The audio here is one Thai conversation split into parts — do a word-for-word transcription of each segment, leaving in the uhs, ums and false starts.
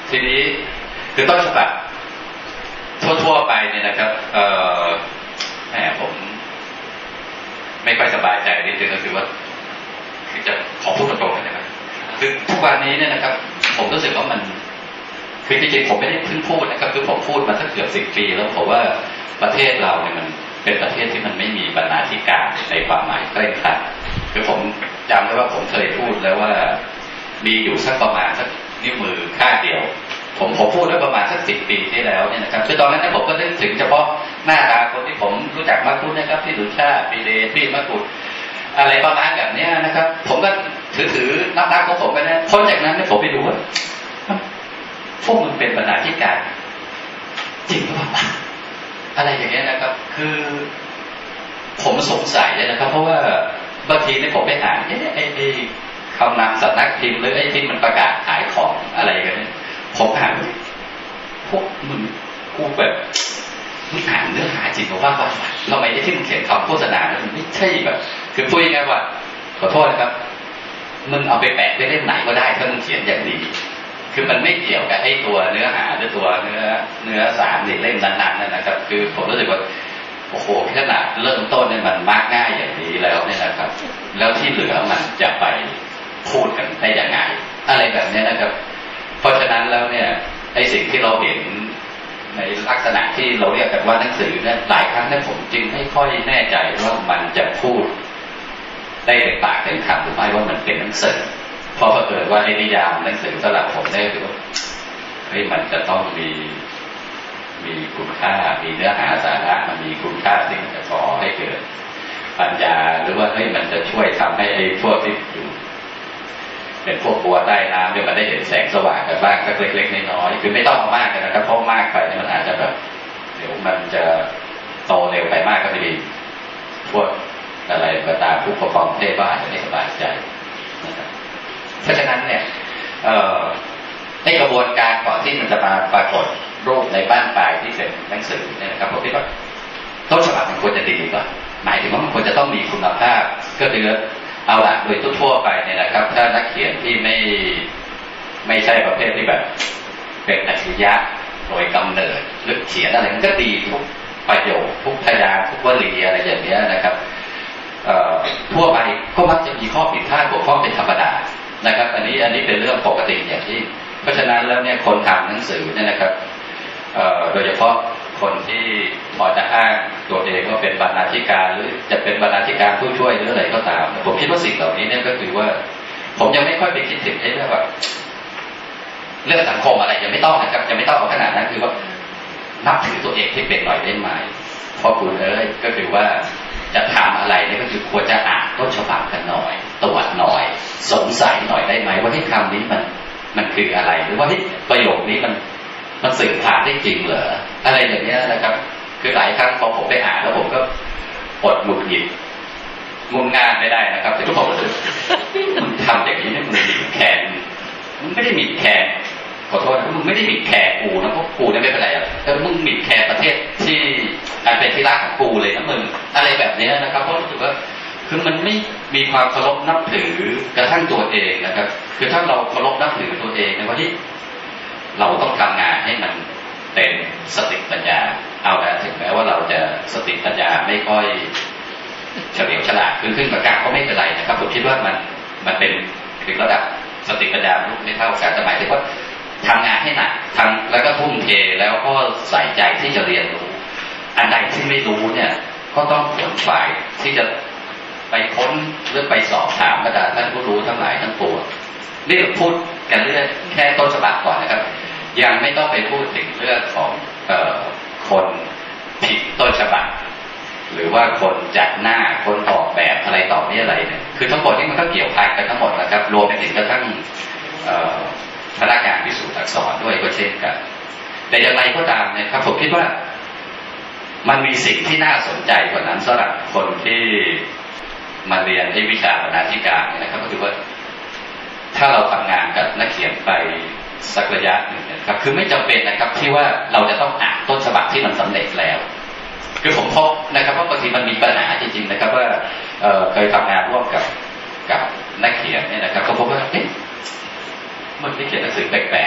ทีนี้คือต้นฉบับทั่วๆไปเนี่ยนะครับเอ่อแหมผมไม่ค่อยสบายใจนิดนึงก็คือว่าคือจะขอพูดตรงๆนะครับคือทุกวันนี้เนี่ยนะครับผมรู้สึกว่ามันคือจริงๆผมไม่ได้เพิ่งพูดนะครับคือผมพูดมาตั้งเกือบสิบปีแล้วผมว่าประเทศเราเนี่ยมันเป็นประเทศที่มันไม่มีบรรณาธิการในความหมายเคร่งครัดคือผมจำได้ว่าผมเคยพูดแล้วว่ามีอยู่สักประมาณสักนิ้วมือข้างเดียวผมผมพูดไว้ประมาณสักสิบปีที่แล้วเนี่ยนะครับคือตอนนั้นเนี่ยผมก็นึกถึงเฉพาะหน้าตาคนที่ผมรู้จักมากขึ้นนะครับพี่ดุชาติพี่เดชพี่มะกุฎอะไรประมาณแบบนี้นะครับผมก็ถือถือนับนับของผมไปนะพ้นจากนั้นเนี่ยผมไปดูว่าพวกมันเป็นบรรณาธิการจริงหรือเปล่าอะไรอย่างเงี้ยนะครับคือผมสงสัยเลยนะครับเพราะว่าบางทีเนี่ยผมไปอ่านเอ๊ะไอ้ไอ้คำนำสำนักพิมพ์หรือไอ้ที่มันประกาศขายของอะไรกันเนี่ยผมอ่านพวกมึงกูแบบมึงอ่านเนื้อหาจริงหรือว่าว่าทำไมไอ้ที่มึงเขียนคำโฆษณาเนี่ยมันไม่ใช่แบบคือพูดง่ายๆว่าขอโทษนะครับมึงเอาไปแปะไปเล่มไหนก็ได้ถ้ามึงเขียนอย่างดีคือมันไม่เกี่ยวกับไอ้ตัวเนื้อหาหรือตัวเนื้อเนื้อสารในเล่มนั้นๆนะครับคือผมรู้สึกว่าโอ้โหขนาดเริ่มต้นเนี่ยมันมากง่ายอย่างนี้แล้วเนี่ยนะครับแล้วที่เหลือมันจะไปพูดกันได้ยังไงอะไรแบบนี้นะครับเพราะฉะนั้นแล้วเนี่ยไอ้สิ่งที่เราเห็นในลักษณะที่เราเรียกกันว่าหนังสือเนี่ยหลายครั้งเนี่ยผมจึงไม่ค่อยแน่ใจว่ามันจะพูดได้เต็มปากเต็มคำหรือไม่ว่ามันเป็นหนังสือเพราะเกิดว่าไอ้นิยามหนังสือสำหรับผมเนี่ยคือว่าเฮ้ยมันจะต้องมีมีคุณค่ามีเนื้อหาสาระมันมีคุณค่าสิ่งจะก่อให้เกิดปัญญาหรือว่าเฮ้ยมันจะช่วยทำให้ไอ้พวกที่อยู่เป็นพวกบัวใต้น้ำเนี่ยมันได้เห็นแสงสว่างกันบ้างสักเล็กๆน้อยๆคือไม่ต้องเอามากกันนะครับเพราะมากไปเนี่ยมันอาจจะแบบเดี๋ยวมันจะโตเร็วไปมากก็จะมีพวกอะไรก็ตามผู้ปกครองประเทศก็อาจจะไม่สบายใจนะครับเพราะฉะนั้นเนี่ยในกระบวนการก่อนที่มันจะมาปรากฏรูปในบ้านปลายที่เป็นหนังสือเนี่ยนะครับผมคิดว่าต้นฉบับมันควรจะดีกว่าหมายถึงว่ามันควรจะต้องมีคุณภาพก็คือเอาละโดยทั่วไปเนี่ยนะครับถ้านักเขียนที่ไม่ไม่ใช่ประเภทที่แบบเป็นอัจฉริยะโดยกำเนิดหรือเขียนอะไรมันก็ดีทุกประโยคทุกพยางค์ทุกวลีอะไรอย่างนี้นะครับทั่วไปก็มักจะมีข้อผิดพลาดบกพร่องเป็นธรรมดานะครับอันนี้อันนี้เป็นเรื่องปกติอย่างที่เพราะฉะนั้นแล้วเนี่ยคนทำหนังสือเนี่ยนะครับโดยเฉพาะคนที่พอจะอ้างตัวเองว่าเป็นบรรณาธิการหรือจะเป็นบรรณาธิการผู้ช่วยหรืออะไรก็ตามผมคิดว่าสิ่งเหล่านี้เนี่ยก็คือว่าผมยังไม่ค่อยไปคิดถึงเรื่องแบบเรื่องสังคมอะไรยังไม่ต้องนะครับยังไม่ต้องเอาขนาดนั้นคือว่านับถือตัวเองที่เป็นหน่อยได้ไหมพอคุณเอ้ยก็คือว่าจะทำอะไรเนี่ยก็คือควรจะอ่านต้นฉบับกันหน่อยตรวจหน่อยสงสัยหน่อยได้ไหมว่าที่คำนี้มันมันคืออะไรหรือว่าที่ประโยคนี้มันมันสื่อผ่านได้จริงเหรออะไรอย่างเงี้ยนะครับคือหลายครั้งพอผมไปอ่านแล้วผมก็อดหงุดหงิดงุนง่านไม่ได้นะครับแต่ทุกคนรู้สึกมึงทำอย่างนี้เนี่ยมึงบีบแขนมึงไม่ได้บีบแขนขอโทษนะมึงไม่ได้บีบแขนกูนะเพราะกูเนี่ยไม่เป็นไรอ่ะแต่มึงบีบแขนประเทศที่อันเป็นที่รักของกูเลยนะมึงอะไรแบบนี้นะครับเพราะรู้สึกว่าคือมันไม่มีความเคารพนับถือกระทั่งตัวเองนะครับคือถ้าเราเคารพนับถือตัวเองในวันที่เราต้องทำงานให้มันเป็นสติปัญญาเอาละถึงแม้ว่าเราจะสติปัญญาไม่ค่อยเฉลียวฉลาดขึ้นขึ้นกับการก็ไม่เป็นไรนะครับผมคิดว่ามันมันเป็นถึงระดับสติปัญญาไม่เท่ากันแต่หมายถึงว่าทำงานให้หนักทำแล้วก็ทุ่มเทแล้วก็ใส่ใจที่จะเรียนรู้อันใดที่ไม่รู้เนี่ยก็ต้องขวนขวายที่จะไปค้นหรือไปสอบถามบรรดาท่านผู้รู้ทั้งหลายทั้งปวงนี่เราพูดกันเรื่องแค่ต้นฉบับก่อนนะครับยังไม่ต้องไปพูดถึงเรื่องของเอ่อคนผิดต้นฉบับหรือว่าคนจัดหน้าคนออกแบบอะไรต่อนี้อะไรเนี่ยคือทั้งหมดนี่มันก็เกี่ยวพันกันทั้งหมดนะครับรวมไปถึงกระทั่งพนักงานพิสูจน์อักษรด้วยก็เช่นกันแต่อย่างไรก็ตามเนี่ยครับผมคิดว่ามันมีสิ่งที่น่าสนใจกว่านั้นสำหรับคนที่มาเรียนที่วิชาบรรณาธิการเนี่ยนะครับก็คือว่าถ้าเราทำงานกับนักเขียนไปสักระยะหนึ่งนะครับคือไม่จำเป็นนะครับที่ว่าเราจะต้องอ่านต้นฉบับที่มันสำเร็จแล้วคือผมพบนะครับว่าบางทีมันมีปัญหาจริงๆนะครับว่า เ, เคยทำงานร่วมกับกับนักเขียนเนี่ยนะครับก็พบว่าเอ๊ะมันไม่เขียนหนังสือแปลกๆ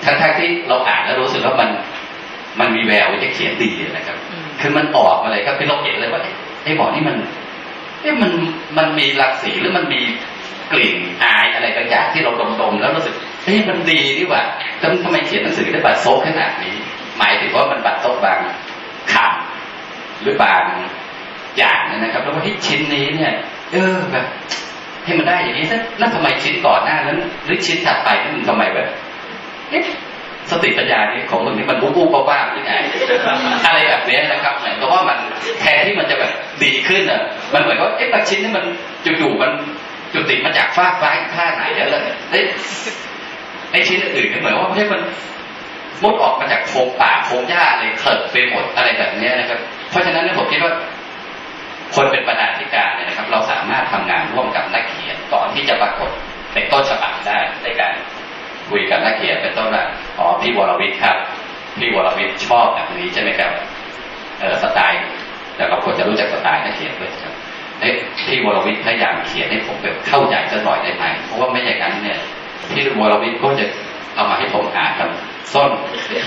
ทั้งๆที่เราอ่านแล้วรู้สึกว่ามันมันมีแววจะเขียนดีนะครับคือมันออกมาเลยครับคือเราเห็นเลยว่าไอ้หมอนี่มันเอ๊ะมันมันมีรังสีหรือมันมีกลิ่นอายอะไรบางอย่างที่เราดมๆแล้วรู้สึกเฮ้ยมันดีดีว่ะทำทำไมเขียนหนังสือได้บัดซบขนาดนี้หมายถึงว่ามันบัดซบบางคำหรือบางอย่างนะครับแล้วว่าที่ชิ้นนี้เนี่ยเออแบบให้มันได้อย่างนี้ซะแล้วทำไมชิ้นก่อนหน้านั้นหรือชิ้นถัดไปนี่มันทำไมแบบเอ๊ะสติปัญญานี่ของมึงนี่มันบู๊บู๊บ้าๆยังไงอะไรแบบนี้นะครับเหมือนกับว่ามันแทนที่มันจะแบบดีขึ้นอ่ะมันเหมือนว่าเอ๊ะบางชิ้นนี่มันอยู่ๆมันจุดติดมาจากฟากฟ้าท่าไหนแล้วไอ้ไอ้ชิ้นอื่นก็เหมือนว่าเฮ้ยมันมุดออกมาจากโพรงป่าโพรงหญ้าเลยเขิดไปหมดอะไรแบบนี้นะครับเพราะฉะนั้นผมคิดว่าคนเป็นบรรณาธิการเนี่ยนะครับเราสามารถทำงานร่วมกับนักเขียนก่อนที่จะปรากฏเป็นต้นฉบับได้ในการคุยกับนักเขียนเป็นต้นว่าอ๋อพี่วรวิทย์ครับพี่วรวิทย์ชอบแบบนี้ใช่ไหมครับเออสไตล์แต่เราควรจะรู้จักสไตล์นักเขียนด้วยครับเอ้พี่วรวิทย์พยายามเขียนให้ผมแบบเข้าใจสักหน่อยได้ไหมเพราะว่าไม่อย่างนั้นเนี่ยพี่วรวิทย์ก็จะเอามาให้ผมอ่านครับส้น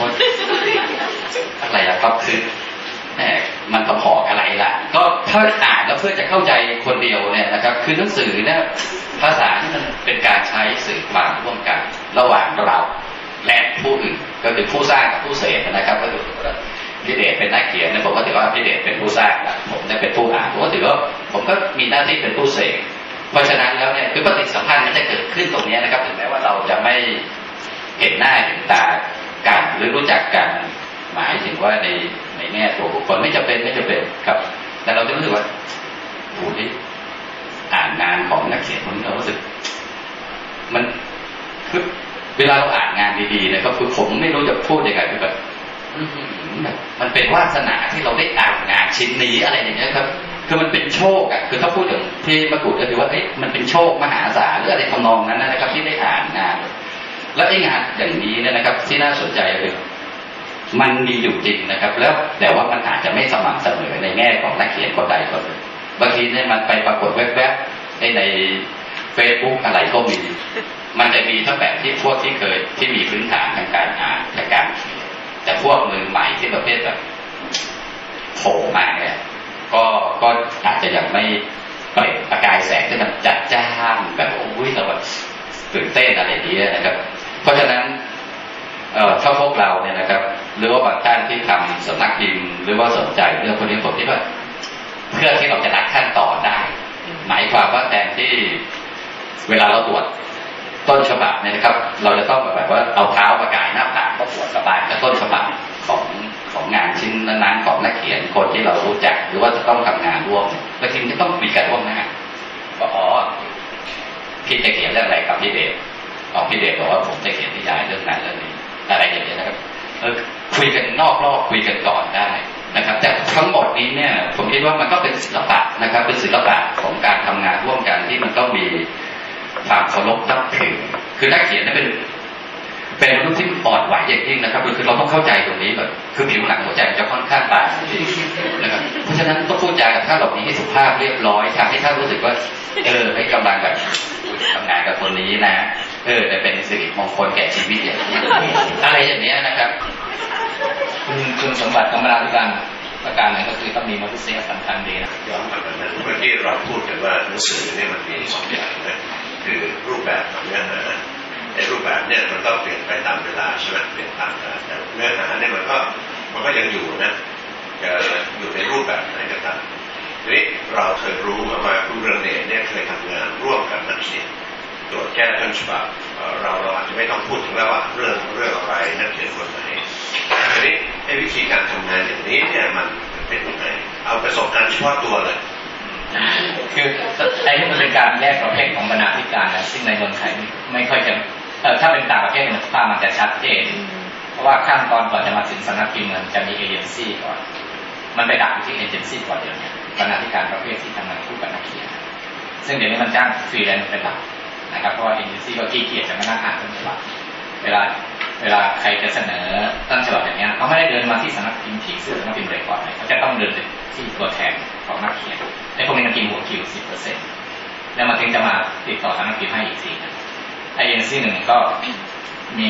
อะไรล่ะครับคือแหมมันกระพอกอะไรล่ะก็ถ้าอ่านแล้วเพื่อจะเข้าใจคนเดียวเนี่ยนะครับคือหนังสือเนี่ยภาษาที่มันเป็นการใช้สื่อความร่วมกันระหว่างเราและผู้อื่นก็คือผู้สร้างกับผู้เสพนะครับก็คือพี่เดชเป็นนักเขียนเนี่ยผมก็ถือว่าพี่เดชเป็นผู้สร้างผมได้เป็นผู้อ่านผมก็ถือว่าผมก็มีหน้าที่เป็นผู้เสพเพราะฉะนั้นแล้วเนี่ยคือปฏิสัมพันธ์มันจะเกิดขึ้นตรงนี้นะครับถึงแม้ว่าเราจะไม่เห็นหน้าเห็นตากันหรือรู้จักกันหมายถึงว่าในในแง่ตัวบุคคลไม่จำเป็นไม่จำเป็นครับแต่เราจะรู้สึกว่าโอ้ยอ่านงานของนักเขียนคนนี้เรารู้สึกมันคือเวลาเราอ่านงานดีๆเนี่ยก็คือผมไม่รู้จะพูดยังไงคือแบบมันเป็นวาสนาที่เราได้อ่านงานชิ้นนี้อะไรอย่างเงี้ยครับคือมันเป็นโชคอ่ะคือถ้าพูดถึงที่มกุฎก็คือว่าเอ๊ะมันเป็นโชคมหาศาลหรืออะไรทำนองนั้นนะครับที่ได้อ่านงานแล้วไอ้งานอย่างนี้เนี่ยนะครับที่น่าสนใจเลยมันมีอยู่จริงนะครับแล้วแต่ว่ามันอาจจะไม่สม่ำเสมอในแง่ของนักเขียนคนใดคนหนึ่งบางทีเนี่ยมันไปปรากฏแวบๆในในเฟซบุ๊กอะไรก็มีมันจะมีทั้งแบบที่พวกที่เคยที่มีพื้นฐานทางการอ่านทางการเขียนแต่พวกมือใหม่ที่ประเภทแบบโผล่มาเนี่ยก็ก็อาจจะยังไม่เปล่งประกายแสงที่มันจัดจ้านแบบโอ้ยเราแบบตื่นเต้นอะไรอย่างนี้นะครับเพราะฉะนั้นเอ่อถ้าพวกเราเนี่ยนะครับหรือว่าบางท่านที่ทำสำนักพิมพ์หรือว่าสนใจเรื่องพวกนี้ผมคิดว่าเพื่อที่เราจะรัดขั้นตอนได้หมายความว่าแทนที่เวลาเราตรวจต้นฉบับเนี่ยนะครับเราจะต้องแบบว่าเอาเท้าประกายหน้าผากก็ตรวจสบายกับต้นฉบับของของงานชิ้นนั้นๆของนักเขียนคนที่เรารู้จักหรือว่าจะต้องทำงานร่วมบางทีจะต้องมีการร่วมหน้าก็อ๋อพี่จะเขียนเรื่องอะไรครับพี่เดชอ๋อพี่เดชบอกว่าผมจะเขียนนิยายเรื่องนั้นเรื่องนี้อะไรอย่างเงี้ยนะครับเออคุยกันนอกรอบคุยกันก่อนได้นะครับแต่ทั้งหมดนี้เนี่ยผมคิดว่ามันก็เป็นศิลปะนะครับเป็นศิลปะของการทำงานร่วมกันที่มันต้องมีความเคารพนับถือคือนักเขียนนี่เป็นเป็นมนุษย์ที่อ่อนไหวอย่างยิ่งนะครับคือเราต้องเข้าใจตรงนี้แบบคือผิวหนังหัวใจจะค่อนข้างบางจริงนะครับเพราะฉะนั้นต้องพูดจากับท่านเหล่านี้ให้สุภาพเรียบร้อยทำให้ท่านรู้สึกว่าเออให้กำลังแบบทำงานกับคนนี้นะเออแต่เป็นสิริมงคลแก่ชีวิตอย่างนี้อะไรอย่างนี้นะครับคุณคุณสมบัติของบรรณาธิการประการหนึ่งก็คือต้องมีมนุษยสัมพันธ์ดีนะย้อนกลับมาเมื่อกี้เราพูดกันว่าหนังสือเนี่ยมันมีสองอย่างนะคือรูปแบบกับเนื้อหาในรูปแบบเนี่ยมันก็เปลี่ยนไปตามเวลาใช่ไหมเปลี่ยนตามเวลาแต่เนื้อหาเนี่ยมันก็มันก็ยังอยู่นะจะอยู่ในรูปแบบไหนก็ตามทีนี้เราเคยรู้มาว่าคุณเรืองเดชเนี่ยเคยทำงานร่วมกับนักเขียนตรวจแก้ต้นฉบับเราเราอาจจะไม่ต้องพูดถึงแล้วว่าเรื่องเรื่องอะไรนักเขียนคนไหนทีนี้ไอ้วิธีการทำงานอย่างนี้เนี่ยมันเป็นยังไงเอาประสบการณ์เฉพาะตัวเลยคือไอ้นี่มันเป็นการแยกประเภทของบรรณาธิการนะซึ่งในเมืองไทยไม่ค่อยจะเออถ้าเป็นต่างประเทศเนี่ยภาพมันจะชัดเจนเพราะว่าขั้นตอนก่อนจะมาถึงสำนักพิมพ์มันจะมีเอเจนซี่ก่อนมันไปดักที่เอเจนซี่ก่อนเดี๋ยวนี้บรรณาธิการประเภทที่ทำงานคู่กับนักเขียนซึ่งเดี๋ยวนี้มันจ้างฟรีแลนซ์เป็นหลักนะครับเพราะว่าเอเจนซี่ก็ขี้เกียจจะมานั่งอ่านต้นฉบับเวลาเวลาใครจะเสนอต้นฉบับอย่างเงี้ยเขาไม่ได้เดินมาที่สำนักพิมพ์ถี่ซึ่งสำนักพิมพ์เลยก่อนเขาจะต้องเดินที่ตัวแทนของนักเขียนไอ้พวกนี้มันกินหัวคิว สิบเปอร์เซ็นต์ แล้วมาถึงจะมาติดต่อสำนักพิมพ์ให้อีกทีนะเอเจนซี่หนึ่งก็มี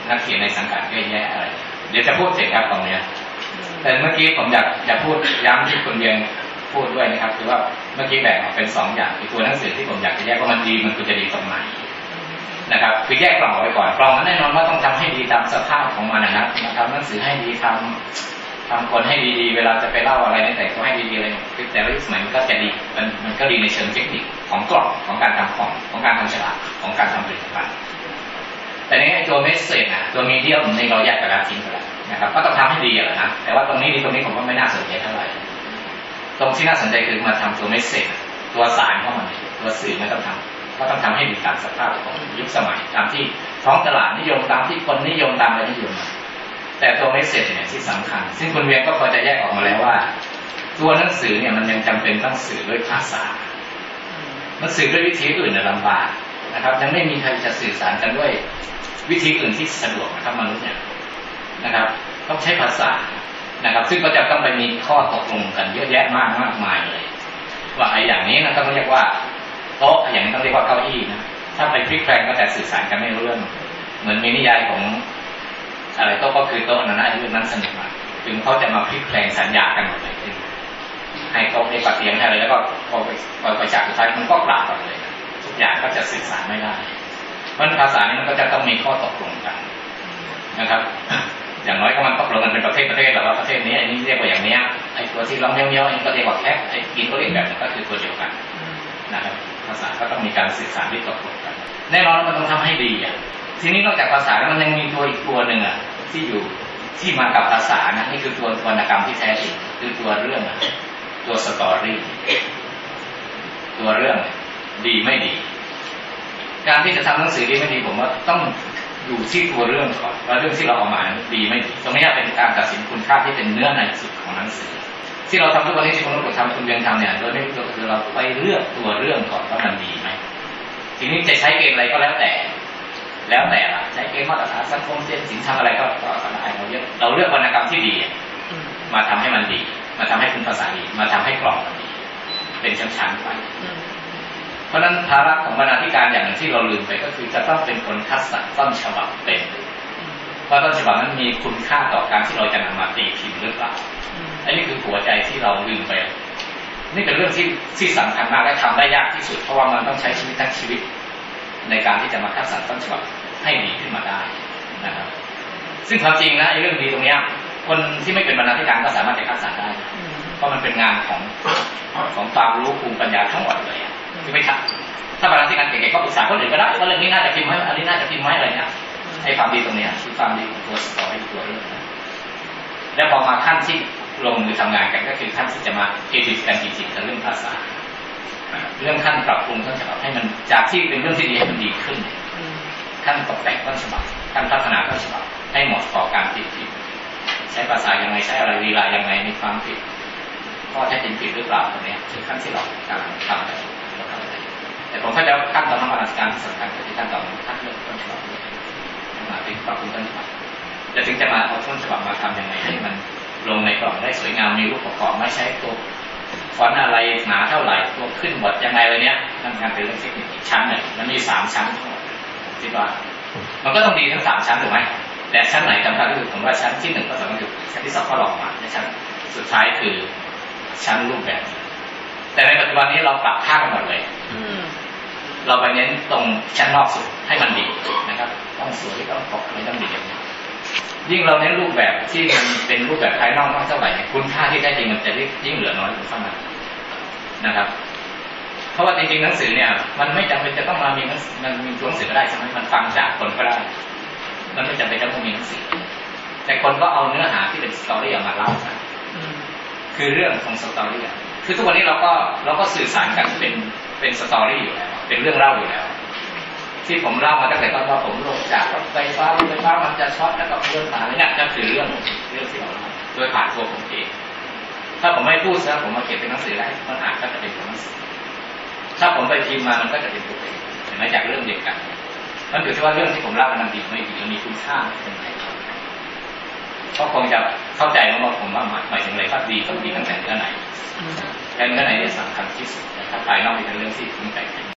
นักเขียนในสังกัดเยอะแยะอะไรเดี๋ยวจะพูดเสร็จครับตรงนี้แต่เมื่อกี้ผมอยากจะพูดย้ำที่คุณเรียนพูดด้วยนะครับคือว่าเมื่อกี้แบ่งออกเป็นสองอย่างตัวหนังสือที่ผมอยากจะแยกว่ามันดีมันควรจะดีตรงไหนนะครับคือแยกกล่องไว้ก่อนกล่องนั้นแน่นอนว่าต้องทำให้ดีตามสภาพของมันนะทำหนังสือให้ดีทำทำคนให้ดีๆเวลาจะไปเล่าอะไรเนี่ยแต่ก็ให้ดีๆเลยคือแต่ละยุคสมัยมันก็จะดีมันมันก็ดีในเชิงเทคนิคของกล่องของการทำของของการทำฉลากของการทำผลิตภัณฑ์แต่ในตัวเมสเซจนะตัวมีเดียมในเราแยกกันแล้วทิ้งไปแล้วนะครับก็ต้องทำให้ดีแหละนะแต่ว่าตรงนี้ดีตรงนี้ผมว่าไม่น่าสนใจเท่าไหร่ตรงที่น่าสนใจคือมาทำตัวเมสเซจตัวสารเข้ามาตัวสื่อไม่ต้องทำก็ต้องทำให้ดีตามสภาพของยุคสมัยตามที่ท้องตลาดนิยมตามที่คนนิยมตามอะไรนิยมแต่ตัวเมสเซจเนี่ยที่สำคัญซึ่งคุณเวียนก็พอจะแยกออกมาแล้วว่าตัวหนังสือเนี่ยมันยังจำเป็นต้องสื่อด้วยภาษามันสื่อด้วยวิธีอื่นเนี่ยลำบากนะครับยังไม่มีใครจะสื่อสารกันด้วยวิธีอื่นที่สะดวกนะครับมนุษย์เนี่ยนะครับต้องใช้ภาษานะครับซึ่งก็จะต้องไปมีข้อตกลงกันเยอะแยะมากมากมายเลยว่าไอ้อย่างนี้นะต้องเรียกว่าโต๊ะอย่างนี้ต้องเรียกว่าเก้าอี้นะถ้าไปพลิกแปลงก็จะสื่อสารกันไม่รู้เรื่องเหมือนมีนิยายของอะไรโต๊ะก็คือโต๊ะนั้นนะเรื่องนั้นสนุกมากถึงเขาจะมาพลิกแปลงสัญญากันหมดเลยให้โต๊ะให้ปฏิเสธอะไรแล้วก็พอไปพอไปฉากสุดท้ายมันก็กล่าวกันเลยทุกอย่างก็จะสื่อสารไม่ได้เพราะภาษานี้มันก็จะต้องมีข้อตกลงกันนะครับอย่างน้อยก็มันตกลงกันเป็นประเทศประเทศแบบว่าประเทศนี้อันนี้เรียกว่าอย่างนี้ไอ้ตัวที่ร้องเงี้ยวๆอันนี้ก็เรียกว่าแคปไอ้กินก็เรียกแบบนั้นก็คือตัวเดียวกันนะครับภาษาก็ต้องมีการสื่อสารที่ตกลงกันแน่นอนมันต้องทำให้ดีอ่ะทีนี้นอกจากภาษาแล้วมันยังมีตัวอีกตัวหนึ่งอ่ะที่อยู่ที่มากับภาษานะนี่คือตัววรรณกรรมที่แท้จริงคือตัวเรื่องตัวสตอรี่ตัวเรื่องดีไม่ดีการที่จะทำหนังสือดีไม่ดีผมว่าต้องอยู่ที่ตัวเรื่องก่อนว่าเรื่องที่เราเอามาดีไม่ดีตรงนี้เป็นการตัดสินคุณค่าที่เป็นเนื้อในสุดของหนังสือที่เราทำทุกวันนี้ที่คุณรู้ทำคุณเรียนทำเนี่ยโดยไม่คือเราไปเลือกตัวเรื่องก่อนว่ามันดีไหมทีนี้จะใช้เกณฑ์อะไรก็แล้วแต่แล้วแต่ละใช้เกณฑ์มาตรฐานสังคมเศรษฐกิจทำอะไรก็ก็ได้เราเลือกเราเลือกวรรณกรรมที่ดีมาทำให้มันดีมาทำให้คุณภาษาดีมาทำให้กล่องมันดีเป็นชั้นๆไปเพราะนั้นภาระของบรรณาธิการอย่างหนึ่งที่เราลืมไปก็คือจะต้องเป็นคนคัดสรรต้นฉบับเป็นเพราะต้นฉบับนั้นมีคุณค่าต่อการที่เราจะนำมาตีพิมพ์หรือเปล่าอันนี้คือหัวใจที่เราลืมไปนี่เป็นเรื่องที่ที่สำคัญมากและทำได้ยากที่สุดเพราะว่ามันต้องใช้ชีวิตทั้งชีวิตในการที่จะมาคัดสรรต้นฉบับให้ดีขึ้นมาได้นะครับซึ่งความจริงนะไอ้เรื่องดีตรงนี้คนที่ไม่เป็นบรรณาธิการก็สามารถจะคัดสรรได้เพราะมันเป็นงานของของความรู้ภูมิปัญญาทั้งหมดเลยที่ไม่ทำถ้าบรรณาธิการเก่งๆก็ปรึกษาคนอื่นก็ได้ว่าเรื่องนี้น่าจะพิมพ์ไหมอันนี้น่าจะพิมพ์ไหมอะไรเนี่ยไอ้ความดีตรงนี้คือความดีของตัวสตอรี่ตัวเรื่องแล้วพอมาขั้นที่ลงมือทำงานกันก็คือขั้นที่จะมาเอดิทกันจริงๆกับเรื่องภาษาเรื่องขั้นปรับปรุงต้นฉบับให้มันจากที่เป็นเรื่องที่ดีให้มันดีขึ้นขั้นตกแต่งต้นฉบับขั้นพัฒนาต้นฉบับให้เหมาะต่อการติดพิมพ์ใช้ภาษายังไงใช้อะไรลีลายังไงมีความผิดข้อเท็จจริงผิดหรือเปล่าตรงนี้คือขั้นที่เรากำลังทำกันแต่ผมเข้าใจว่าขั้นตอนของบรรณาธิการสำคัญคือขั้นตอนคัดเลือกต้นฉบับมาเป็นปรับปรุงต้นฉบับจะถึงจะมาเอาต้นฉบับมาทำยังไงให้มันลงในกล่องได้สวยงามมีรูปประกอบไม่ใช้ตัวฟอนต์อะไรหนาเท่าไหร่ตัวขึ้นบทยังไงอะไรเนี้ยนั่นการเป็นเรื่องเทคนิคอีกชั้นหนึ่งมันมีสามชั้นที่ว่ามันก็ต้องดีทั้งสามชั้นถูกไหมแต่ชั้นไหนสำคัญที่สุดผมว่าชั้นที่หนึ่งก็สำคัญคือชั้นที่สองก็หลอกมาในชั้นสุดท้ายคือชั้นรูปแบบแต่ในปัจจุบันนี้เราปรับค่ากันหมดเลยเราไปเน้นตรงชั้นนอกสุดให้มันดีนะครับต้องสวยต้องปกไม่ต้องดีอย่างนี้ยิ่งเราเน้นรูปแบบที่มันเป็นรูปแบบภายนอกมากเท่าไหร่คุณค่าที่แท้จริงมันจะยิ่งเหลือน้อยลงเข้ามานะครับเพราะว่าจริงๆหนังสือเนี่ยมันไม่จำเป็นจะต้องมามีมันมีตัวหนังสือก็ได้ใช่ไหมมันฟังจากคนก็ได้มันไม่จำเป็นจะต้องมีหนังสือแต่คนก็เอาเนื้อหาที่เป็นสตอรี่ออกมาเล่ากันคือเรื่องของสตอรี่คือทุกวันนี้เราก็เราก็สื่อสารกันเป็นเป็นสตอรี่อยู่แล้วเป็นเรื่องเล่าอยู่แล้วที่ผมเล่ามาตั้งแต่ตอนว่าผมลงจากรถไฟฟ้ารถไฟฟ้ามันจะช็อตแล้วก็เพื่อนผ่านนี่ก็คือเรื่องเรื่องที่เราเล่าโดยผ่านตัวผมเองถ้าผมไม่พูดซะผมมาเขียนเป็นหนังสือได้มันอ่านก็จะเป็นตัวหนังสือถ้าผมไปพิมพ์มามันก็จะเป็นตัวเองเห็นไหมจากเรื่องเดียวกันมันอยู่ที่ว่าเรื่องที่ผมเล่ามันดีไม่ดีมันมีคุณค่าเป็นไงก็คงจะเข้าใจว่าผมว่าหมายถึงอะไรก็ดีก็ดีตั้งแต่เนื้อไหนแต่เนื้อไหนที่สำคัญที่สุดถ้าภายนอกเป็นเรื่องที่คุณแต่ง